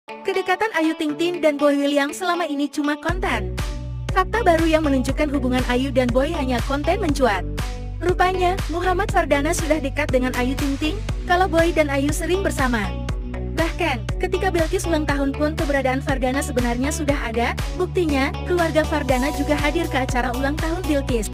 Kedekatan Ayu Ting Ting dan Boy William selama ini cuma konten. Fakta baru yang menunjukkan hubungan Ayu dan Boy hanya konten mencuat. Rupanya, Muhammad Fardana sudah dekat dengan Ayu Ting Ting, kalau Boy dan Ayu sering bersama. Bahkan, ketika Bilqis ulang tahun pun keberadaan Fardana sebenarnya sudah ada, buktinya, keluarga Fardana juga hadir ke acara ulang tahun Bilqis.